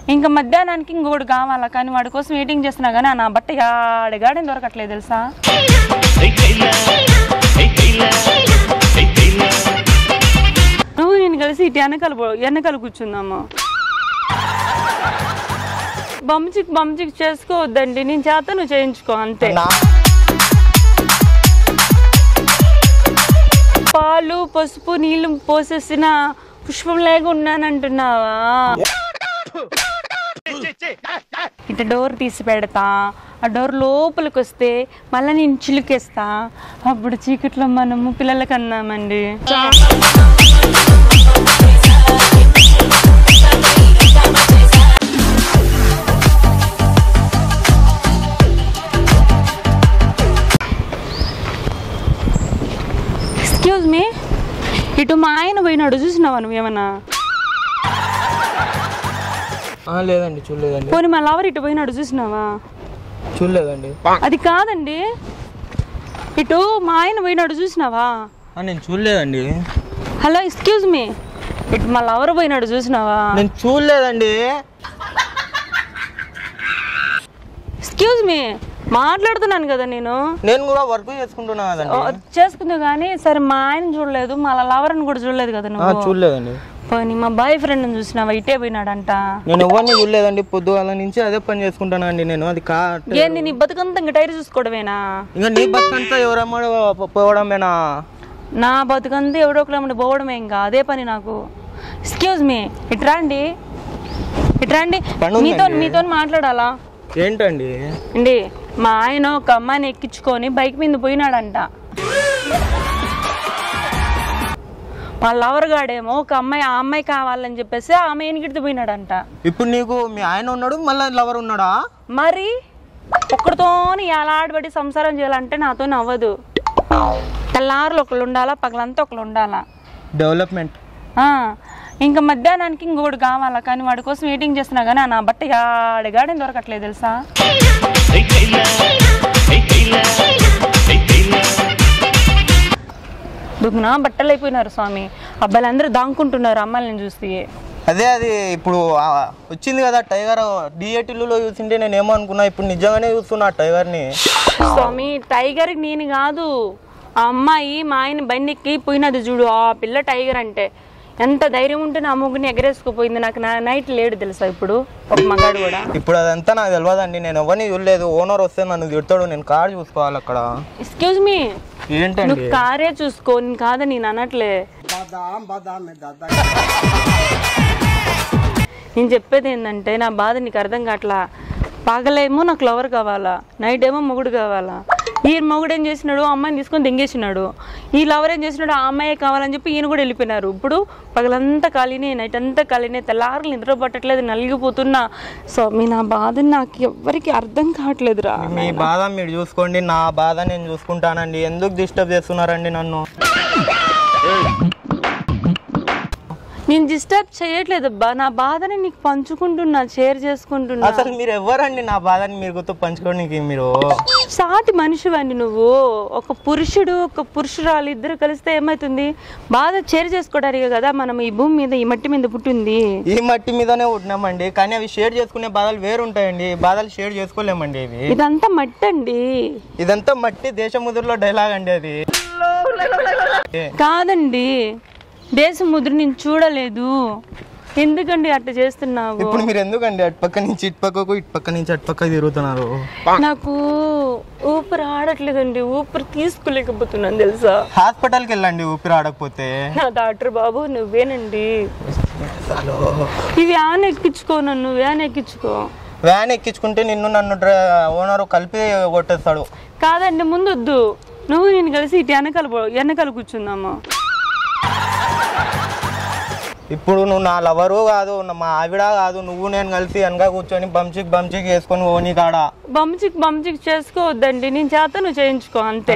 ఇంకా మధ్యాహ్నానికి ఇంకొకటి కావాలా, కానీ వాడి కోసం వెయిటింగ్ చేస్తున్నా కానీ నా బట్ట ఆడగాడే దొరకట్లేదు తెలుసా. నువ్వు నేను కలిసి ఇటు వెనకాల కూర్చుందాము. బంచిక్ చేసుకోవద్దండి, నేను చేత నువ్వు చేయించుకో అంతే. పాలు పసుపు నీళ్లు పోసేసిన పుష్పం లేక ఉన్నానంటున్నావా? ఇట్లా డోర్ తీసి పెడతా, ఆ డోర్ లోపలికి వస్తే మళ్ళీ నేను చిలుకేస్తా, అప్పుడు చీకట్లో మనము పిల్లలకి అందామండి. ఎక్స్క్యూజ్ మీ, ఇటు మా ఆయన పోయినాడు చూసినావా నువ్వేమన్నా? లేదండి చూడలేదండి. పోనీ మా లవర్ ఇటు పోయినాడు చూసినావా? చూడలేదండి. అది కాదండి, ఇటు మా ఆయన పోయినాడు చూసినావా? నేను చూడలేదండి. హలో ఎక్స్క్యూజ్ మీ, ఇటు మా లవర్ పోయినాడు చూసినావా? నేను చూడలేదండి. ఎక్స్క్యూజ్ మీ, మాట్లాడుతున్నాను కదా నేను కూడా వర్క్ చేసుకుంటున్నా కదండి. చేసుకుందా కానీ సరే, మా ఆయన చూడలేదు, మా లవర్ని కూడా చూడలేదు కదా నువ్వు? చూడలేదండి. పోనీ మా బాయ్ ఫ్రెండ్ చూసినావా? ఇటే పోయినాడంట. నేను ఎవరిని చూడలేదండి, పొద్దుగాల నుంచి అదే పని చేసుకుంటానండి నేను. అది ఏంది నీ బతుకంతా ఇంకా టైర్ చూసుకోవడమేనా? ఇంకా నీ బతుకంతా ఎవరమ్మా పోవడమేనా? నా బతుకంతా ఎవడో ఒకటి పోవడమే, ఇంకా అదే పని నాకు. ఎక్స్క్యూజ్ మీ, ఇట్రాండి. మీతో మాట్లాడాలా? ఏంటండి అండి, మా ఆయన ఒక అమ్మాయిని ఎక్కించుకొని బైక్ మీద పోయినాడంట. మా లవర్ గాడేమో ఒక అమ్మాయి, ఆ అమ్మాయి కావాలని చెప్పేసి ఆమె ఎనికిడితో పోయినాడంట. ఇప్పుడు నీకు మీ ఆయన ఉన్నాడు, మళ్ళీ లవర్ ఉన్నాడా? మరి ఒక్కడితో ఎలాడబడి సంసారం చేయాలంటే నాతో అవ్వదు. తెల్లారులు ఒకళ్ళు ఉండాలా, పగలంతా ఒకళ్ళు ఉండాలా. డెవలప్మెంట్. ఇంకా మధ్యాహ్నానికి ఇంకొకటి కావాలా, కానీ వాడి కోసం వెయిటింగ్ చేస్తున్నా కానీ నా బట్ట ఆడగాడే దొరకట్లేదు తెలుసా. దుగ్గున బట్టలు అయిపోయినారు స్వామి, అబ్బాయిలు అందరూ దాంకుంటున్నారు అమ్మాయిలను చూస్తే. అది ఇప్పుడు వచ్చింది కదా టైగర్, థియేటర్లో చూసింటే నేను ఏమో అనుకున్నా, ఇప్పుడు నిజంగానే చూస్తున్నా టైగర్ని. స్వామి టైగర్ నేను కాదు, ఆ అమ్మాయి మా ఆయన బండికి పోయినది చూడు, ఆ పిల్ల టైగర్ అంటే. ఎంత ధైర్యం ఉంటే నా ముగ్గుని ఎగరేసుకుపోయింది. నాకు నైట్ లేడు తెలుసా ఇప్పుడు ఒక మగాడు కూడా. ఇప్పుడు అదంతా నాకు తెలియదండి, నేను ఎవరిని చూడలేదు. ఓనర్ వస్తే నన్ను తిడతాడు, నేను కార్ చూసుకోవాలి అక్కడ. ఎక్స్క్యూజ్ మీ, ఏంటండి? నువ్వు కారే చూసుకో, నేను కాదని నేను అనట్లే. నేను చెప్పేది ఏంటంటే నా బాధ నీకు అర్థం కావట్లా. పగలేమో నాకు లవర్ కావాలా, నైట్ ఏమో మొగుడు కావాలా. ఈ మొగుడు ఏం చేసినాడు, అమ్మాయిని తీసుకొని దెంగేసినాడు. ఈ లవర్ ఏం చేసినాడు, ఆ అమ్మాయి కావాలని చెప్పి ఈయన కూడా వెళ్ళిపోయినారు. ఇప్పుడు పగలంతా ఖాళీనే, నైట్ అంతా ఖాళీనే, తెల్లారులు నిద్ర పట్టట్లేదు, నలిగిపోతున్నా. సో నా బాధ నాకు ఎవ్వరికి అర్థం కావట్లేదురా. మీ బాధ మీరు చూసుకోండి, నా బాధ నేను చూసుకుంటానండి. ఎందుకు డిస్టర్బ్ చేస్తున్నారండి నన్ను? నేను డిస్టర్బ్ చేయట్లేదబ్బా, నా బాధని నీకు పంచుకుంటున్నా, షేర్ చేసుకుంటున్నా. అసలు మీరు ఎవరండి నా బాధని మీరు పంచుకోవడానికి? మీరు సాటి మనిషివండి నువ్వు. ఒక పురుషుడు ఒక పురుషురాలు ఇద్దరు కలిస్తే ఏమవుతుంది? బాధ షేర్ చేసుకోవడానికి కదా మనం ఈ భూమి మీద, ఈ మట్టి మీద పుట్టింది. ఈ మట్టి మీదనే పుట్టినామండి, కానీ అవి షేర్ చేసుకునే బాధలు వేరు ఉంటాయండి. బాధలు షేర్ చేసుకోలేమండి. ఇవి ఇదంతా మట్టి అండి, ఇదంతా మట్టి. దేశముద్రలో డైలాగ్ అండి అది. కాదండి, దేశముద్ర నేను చూడలేదు. ఎందుకండి అట్లా చేస్తున్నావు? ఇప్పుడు మీరు ఎందుకండి అటుపక్క నుంచి ఇటుపక్కకు, ఇటుపక్క నుంచి అటుపక్క తిరుగుతున్నారు? నాకు ఊపిరి ఆడట్లేదండి, ఊపిరి తీసుకోలేకపోతున్నాను తెలుసా. హాస్పిటల్కి వెళ్ళండి ఊపిరి ఆడకపోతే. నా డాక్టర్ బాబు నువ్వేనండి. ఈ వ్యాన్ ఎక్కించుకో, నన్ను వ్యాన్ ఎక్కించుకో. వ్యాన్ ఎక్కించుకుంటే నిన్ను నన్ను ఓనర్ కలిపి కొట్టేస్తాడు. కాదండి, ముందు వద్దు, నువ్వు నేను కలిసి ఇటు వెనకాల కూర్చుందాము. ఇప్పుడు నువ్వు నా లవరు కాదు, మా ఆవిడ కాదు, నువ్వు నేను కలిసి వెనక కూర్చొని బంచిక్ వేసుకొని ఓని కాడ. బంచిక్ చేసుకోవద్దండి, నేను చేత నువ్వు చేయించుకో అంతే.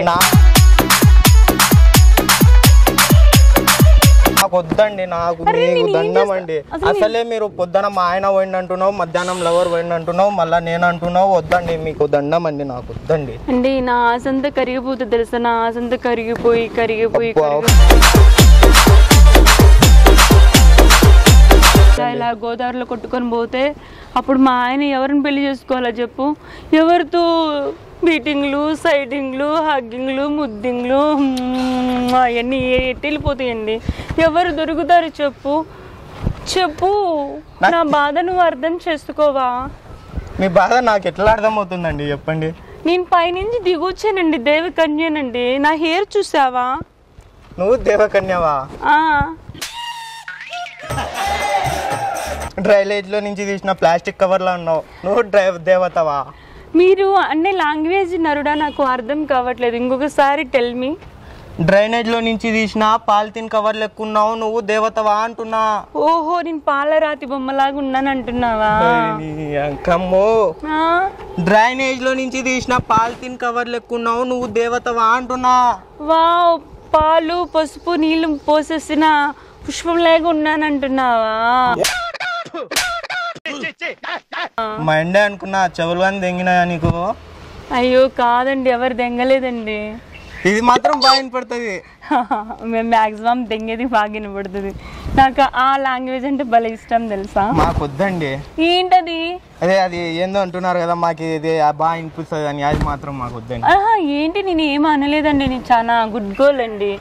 నాకు వద్దండి, నాకు మీకు దండం అండి. అసలే మీరు పొద్దున మా ఆయన పోయింది అంటున్నావు, మధ్యాహ్నం లవర్ పోయింది అంటున్నావు, మళ్ళీ నేను అంటున్నావు. వద్దండి, మీకు దండం అండి, నాకు వద్దండి అండి. నా ఆశంతా కరిగిపోతుంది తెలుసా, నా ఆశంతా కరిగిపోయి ఇలా గోదావరిలో కొట్టుకొని పోతే అప్పుడు మా ఆయన ఎవరిని పెళ్లి చేసుకోవాలో చెప్పు? ఎవరితో బీటింగ్లు, సైడింగ్లు, హగ్గింగ్లు, ముద్దింగ్లు అవన్నీ వెళ్ళిపోతాయండి. ఎవరు దొరుకుతారు చెప్పు? చెప్పు, నా బాధ నువ్వు అర్థం చేసుకోవా? మీ బాధ నాకు ఎట్లా అర్థమవుతుందండి చెప్పండి. నేను పైనుంచి దిగొచ్చానండి, దేవకన్యనండి. నా హెయిర్ చూసావా? నువ్వు దేవకన్యవా? డ్రైనేజ్ లో నుంచి తీసిన ప్లాస్టిక్ కవర్ లో ఉన్నావు. నువ్వు దేవతవా? మీరు అన్ని లాంగ్వేజ్ నరుడా, నాకు అర్థం కావట్లేదు. ఇంకొకసారి టెల్ మీ. డ్రైనేజ్ లో నుంచి తీసిన పాలిథిన్ కవర్ లెక్కున్నావు, నువ్వు దేవతవా అంటున్నా. ఓహో, నేను పాలరాతి బొమ్మలాగా ఉన్నాను అంటున్నావా? అంకమ్మో, డ్రైనేజ్ లో నుంచి తీసిన పాలిథిన్ కవర్ లెక్కున్నావు, నువ్వు దేవతవా అంటున్నా. వావ్, పాలు పసుపు నీళ్లు పోసేసిన పుష్పంలాగా ఉన్నాను అంటున్నావా? మైండే అనుకున్నా, చెవులు కానీ దెంగినాయా నీకు? అయ్యో కాదండి, ఎవరు దెంగలేదండి. ఇది మాత్రం బాగా వినపడుతుంది. మేము మ్యాక్సిమం దెంగేది బాగా వినపడుతుంది. నాకు ఆ లాంగ్వేజ్ అంటే భలే ఇష్టం తెలుసా? మాకు వద్దండి. ఏంటది? అదే అది ఏందో అంటున్నారు కదా, మాకు ఇది బాగా వినిపిస్తుంది అని, అది మాత్రం మాకు వద్దండి. ఏంటి, నేను ఏం అనలేదండి, నేను చాలా గుడ్ గర్ల్ అండి.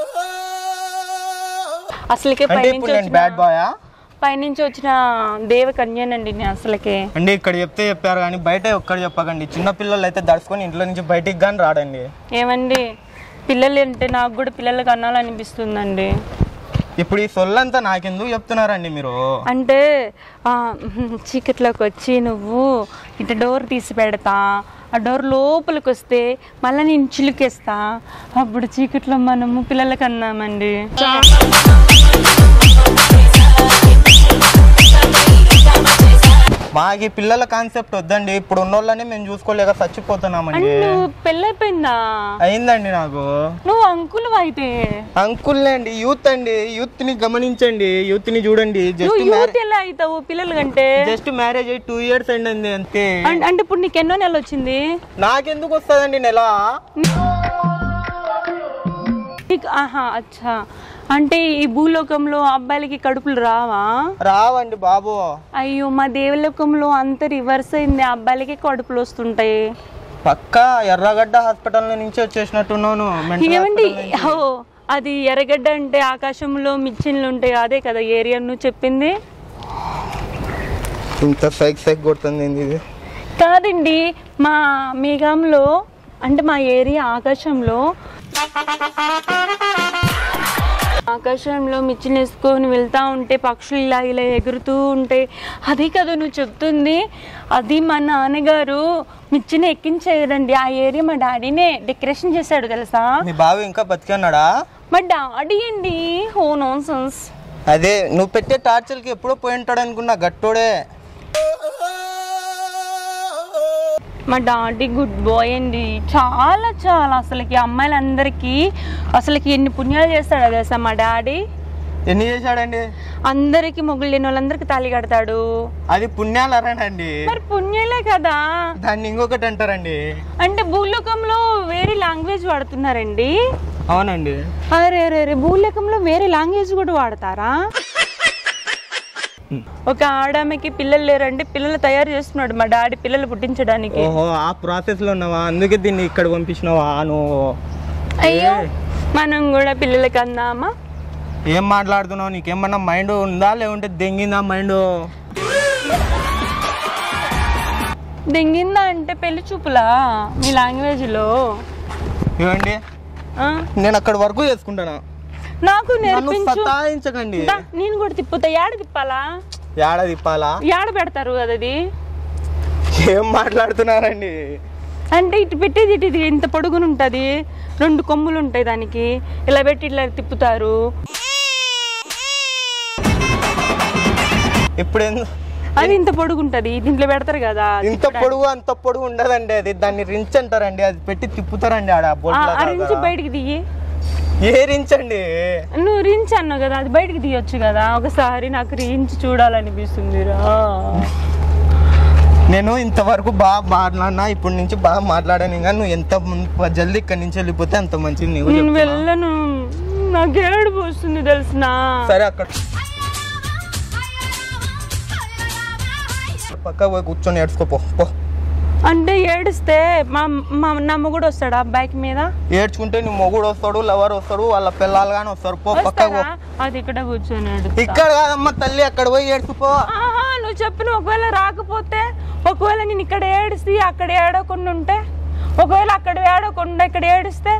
అసలుకే పైనుంచి వచ్చిన దేవకన్యనండి నేను అసలుకే. అండి ఇక్కడ చెప్తే చెప్పారు కానీ బయట ఒక్కడ చెప్పకండి. చిన్నపిల్లలు అయితే దడుచుకొని ఇంట్లో నుంచి బయటికి కానీ రాడండి. ఏమండి, పిల్లలు అంటే నాకు కూడా పిల్లలకు అనాలనిపిస్తుందండి. ఇప్పుడు ఈ సొల్లంతా నాకెందుకు చెప్తున్నారండి మీరు? అంటే చీకట్లోకి వచ్చి నువ్వు ఇట్లా డోర్ తీసి పెడతా, ఆ డోర్ లోపలికి వస్తే మళ్ళీ నేను చిలుకేస్తా, అప్పుడు చీకట్లో మనము పిల్లలకి అన్నామండి. మాకు పిల్లల కాన్సెప్ట్ వద్దండి. ఇప్పుడు ఉన్న వాళ్ళని మేము చూసుకోలేక చచ్చిపోతున్నామండి. పెళ్ళైపోయిందా? అయిందండి నాకు. నువ్వు అంకుల్ అయితే? అంకుల్ అండి, యూత్ అండి. యూత్ ని గమనించండి, యూత్ ని చూడండి. ఎలా అవుతావు పిల్లల కంటే? జస్ట్ మ్యారేజ్ అయ్యి 2 years అయింది అంతే. అంటే ఇప్పుడు నీకు ఎన్నో నెల వచ్చింది? నాకెందుకు వస్తుందండి నెల? అచ్చా, అంటే ఈ భూలోకంలో అబ్బాయిలకి కడుపులు రావా? రావండి బాబు. అయ్యో, మా దేవలోకంలో అంత రివర్స్ అయింది, అబ్బాయిలకి కడుపులు వస్తుంటాయి. పక్కా ఎర్రగడ్డ హాస్పిటల్ నుంచి వచ్చేసినట్టున్నాను. ఏమండి, అది ఎర్రగడ్డ అంటే ఆకాశంలో మిచ్చిన్లు ఉంటాయి, అదే కదా ఏరియా నువ్వు చెప్పింది? ఇంత సైక్ కొడుతుంది ఇది. కాదండి, మా మేఘంలో అంటే మా ఏరియా ఆకాశంలో మిచ్చిని వేసుకొని వెళ్తా ఉంటే పక్షులు ఇలా ఎగురుతూ ఉంటాయి, అదే కదా నువ్వు చెప్తుంది? అది మా నాన్నగారు మిచ్చిని ఎక్కించేయడండి. ఆ ఏరియా మా డాడీనే డెకరేషన్ చేశాడు తెలుసా? మీ బాబు ఇంకా బతికి ఉన్నాడా? మా డాడీ అండి. హో నాన్సెన్స్. అదే నువ్వు పెట్టే టార్చర్కి ఎప్పుడో పోయి ఉంటాడు అనుకున్నా, గట్టోడే. మా డాడీ గుడ్ బాయ్ అండి, చాలా చాలా. అసలుకి అమ్మాయిలందరికీ అసలుకి ఎన్ని పుణ్యాలు చేస్తాడు అదే సార్ మా డాడీ. ఎన్ని చేశాడండి? అందరికి మొగుళ్ళు లేని వాళ్ళందరికి తాళి కడతాడు. అది పుణ్యాలు అరానండి. మరి పుణ్యాలే కదా. దాన్ని ఇంకొకటి అంటారండి. అంటే భూలోకంలో వేరే లాంగ్వేజ్ వాడుతున్నారండి. అవునండి. అరే రే, భూలోకంలో వేరే లాంగ్వేజ్ కూడా వాడతారా? ఒక ఆడమ్మకి పిల్లలు లేరండి, పిల్లలు తయారు చేస్తున్నాడు మా డాడీ పిల్లలు పుట్టించడానికి. ఓహో, ఆ ప్రాసెస్ లో ఉన్నావా? అందుకే దీన్ని ఇక్కడ పంపించినావా నువ్వు? అయ్యో, మనం కూడా పిల్లలకి అందామా? ఏం మాట్లాడుతున్నావు? నీకేమన్నా మైండ్ ఉందా లేకుంటే దెంగిందా మైండ్? దెంగిందా అంటే పెళ్లి చూపులా మీ లాంగ్వేజ్ లో? ఏమండి, నేను అక్కడ వరకు చేసుకుంటానా? నాకు నేర్పించు. నేను కూడా తిప్పుతా. ఏడ తిప్పాలా? ఏడ తిప్పాలా? ఏడ పెడతారు కదా అది? ఏం మాట్లాడుతున్నారండి? అంటే ఇటు పెట్టేది ఇటు ఇంత పొడుగును ఉంటది, 2 కొమ్ములు ఉంటాయి దానికి, ఇలా పెట్టి ఇట్లా తిప్పుతారు. ఇప్పుడు అది ఇంత పొడుగు ఉంటది, దీంట్లో పెడతారు కదా. ఇంత పొడుగు అంత పొడుగు ఉండదండి, అది దాన్ని రించ్ అంటారండి. అది పెట్టి తిప్పుతారండి ఆడ. రించ్ బయటికి దిగి. ఏ రించ్ అండి? నువ్వు రించ్ అన్నావు కదా, అది బయటికి తీయొచ్చు కదా. ఒకసారి నాకు రించ్ చూడాలనిపిస్తుంది రా. నేను ఇంతవరకు బాగా మాట్లాడినా, ఇప్పటి నుంచి బాగా మాట్లాడాను. ఇంకా నువ్వు ఎంత జల్దీ ఇక్కడి నుంచి వెళ్ళిపోతే అంత మంచిది. నేను వెళ్ళను, నాకు ఏడుపు వస్తుంది తెలిసిన. సరే, అక్కడ పక్క పోయి కూర్చొని ఏడ్చుకోపో పో. అంటే ఏడిస్తే నా మొగుడు వస్తాడా బైక్ మీద? ఏడ్చుకుంటే నీ మొగుడు వస్తాడు, లవర్ వస్తాడు, వాళ్ళ పిల్లలు కానీ వస్తారు. పో పక్క. అది ఇక్కడ కూర్చొని ఇక్కడ కాదమ్మా తల్లి, అక్కడ పోయి ఏడ్చుకో. నువ్వు చెప్పిన ఒకవేళ రాకపోతే, ఒకవేళ నేను ఇక్కడ ఏడిసి అక్కడ ఏడకుండా ఉంటే, ఒకవేళ అక్కడ ఏడకుండా ఇక్కడ ఏడిస్తే,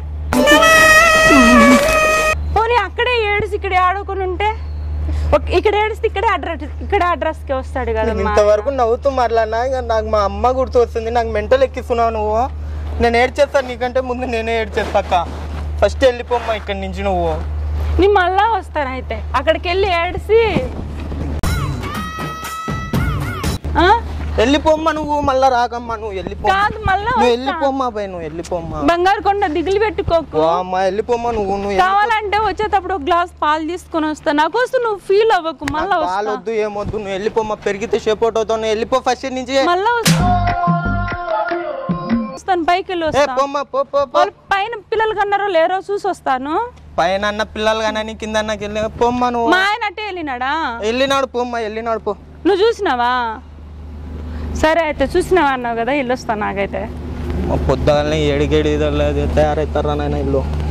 పోనీ అక్కడే ఏడిసి ఇక్కడ ఏడకుండా ఉంటే, ఇక్కడ ఏడిస్తే ఇక్కడ అడ్రస్ కి వస్తాడు కదా. ఇంతవరకు నవ్వుతూ మాట్లాడినా నాకు మా అమ్మ గుర్తు వస్తుంది. నాకు మెంటల్ ఎక్కిస్తున్నావు నువ్వు. నేను ఏడ్చేస్తాను నీకంటే ముందు, నేనే ఏడ్చేస్తాక. ఫస్ట్ వెళ్ళిపోమ్మా ఇక్కడి నుంచి నువ్వు. నేను మళ్ళా వస్తాను అయితే అక్కడికి వెళ్ళి ఏడిసి. వెళ్ళిపోమ్మా నువ్వు, మళ్ళా రాకమ్మా నువ్వు. వెళ్ళిపో. కాదు మళ్ళా వెళ్ళిపోమ్మా బాయ్, నువ్వు వెళ్ళిపోమ్మా. బంగారు కొండ దిగులు పెట్టుకోకు అమ్మా, వెళ్ళిపోమ్మా నువ్వు. కావాలంటే వచ్చేటప్పుడు ఒక గ్లాస్ పాలు తీసుకొని వస్తా. నాకోసం నువ్వు ఫీల్ అవ్వకు. మళ్ళా పాలు వద్దు, ఏమొద్దు, నువ్వు వెళ్ళిపోమ్మా. పెరిగితే షేప్ అవుట్ అవుతావు. నువ్వు వెళ్ళిపో ఫస్ట్ నుంచి. మళ్ళా వస్తాను, పైకి వెళ్ళి వస్తాను. పైన పిల్లలు కన్నారో లేరో చూసి వస్తాను. పైన అన్న పిల్లలు కానీ కింద అన్నకి వెళ్ళి పోమ్మా నువ్వు. మా ఆయన అట్టే వెళ్ళినాడా? వెళ్ళినాడు పోమ్మా, వెళ్ళినాడు పో. నువ్వు చూసినావా? సరే అయితే చూసినావా అన్నావు కదా, ఇల్లు వస్తాను. నాకైతే పొద్దుగానే 7 తయారవుతారా నాయన ఇల్లు.